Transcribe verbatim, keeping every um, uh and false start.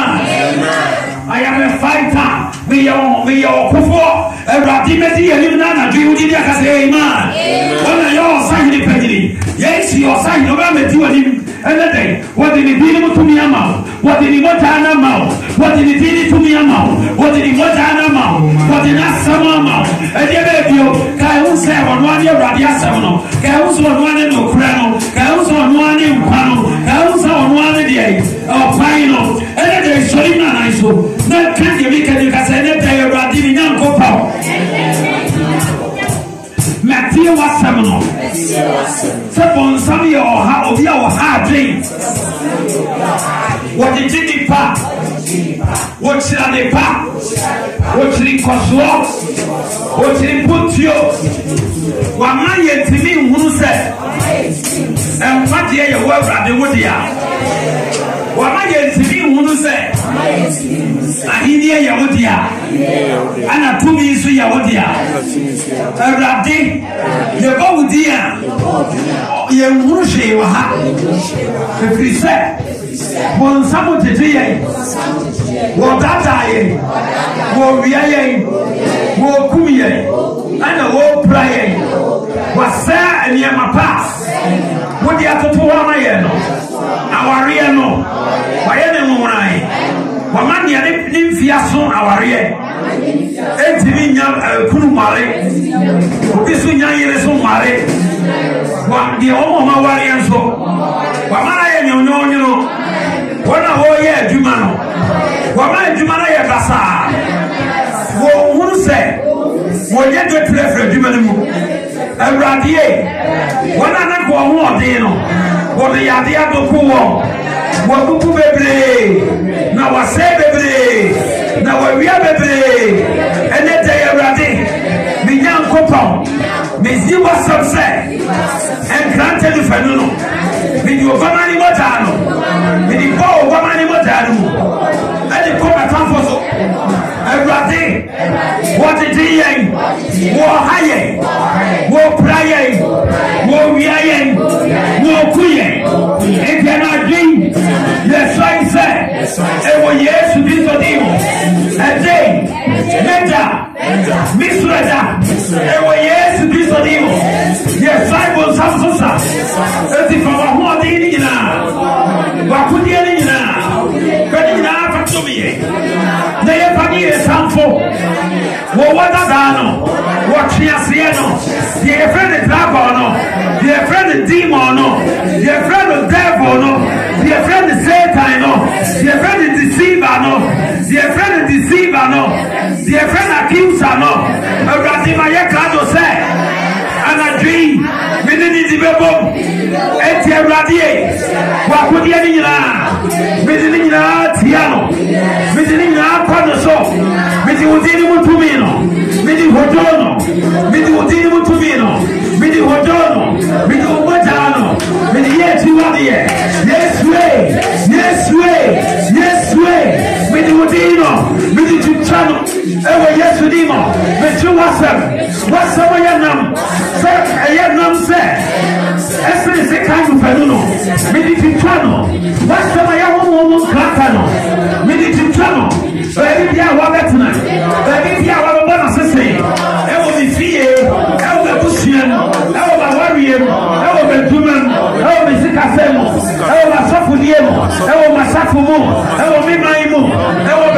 I am a fighter. We are we are kufu. Radimeti elimina do you did say amen. When I all sign the penny. Yes, you are signing over me to him. Another day. What did he do to me amount? What did he want to amount? What did he do to me amount? What did he want to amount? What did not some amount? And you may be Kaun seven one year radia seven. Kaus on one in Ukraine. Kaus on one in Pano. Kaus on one in the eight. Oh, final. And there is Solina Niso. Not can you make a Cassandra Radinian Copa. Matthew was seminal. Upon some of your hard dreams. What did you pack? What should I pack? What should it cost you? What should it put you? One man yet to me who said, and what year you work at the Woodia? One man yet to me who said, I hear Yahudia, and a two minutes to Yahudia. A rabbi, you go with dear, you wish you have. If you said, when someone to do what that I am, what we are, what Kumi, and the whole prayer was there and Yamapa. What do you have to do? Our Riano, why anyone I. Wamani ya nimfiaso awariye etimi nya kunu mare obisu nya yire so mare wa di omo ma wari enso wamana ye nyonyo nyino wona ho ye adwuma no wama adwuma na ye basa wo hunu se wo ye do trefre adwuma no mu awradie wona na ko ho odin no wo de yade adoku wo wo bubu bebre na wa se bebre na wa wia bebre ene te awrade mi nyan kopon mi zi wa sabse en grante du fenuno mi di obamani motano mi di bo obamani motano ene ko matamfo so awrade what did he wo haye wo praye wo wiaye wo kuye e kana dream yes I say e wo yesu biso dimo e day meta misreda e wo yesu biso dimo yes I will samsosa e ti fa ho di ni na wa kudi ni na kadi na fa to mi na ye fa ni samfo wo wada dano wo chiase no ye friend the devil no ye friend the demon no ye friend the devil no ye friend the Satan no ye friend the deceiver no ye friend the deceiver no ye friend accuser no awrade ma ye kado say and a dream minini di bebo enti awrade wa kodi ani nyina minini nyina tiano minini nyina kwado so midi udini mutumi no midi hodono midi udini mutumi no midi hodono midi ubajano midi yeti wadiye yes way yes way yes way midi udino midi tuchano ewe yesu dimo mechu wasem wasem yanam se yanam se esri se kangu fenuno midi tuchano wasem yahomo kratano midi tuchano ebi bia wabetna ebi bia wabona sese ewo mi fie ewo bebusian ewo bawariem ewo beduman ewo misikasemo ewo masafudiem ewo masafumu ewo mimaimu ewo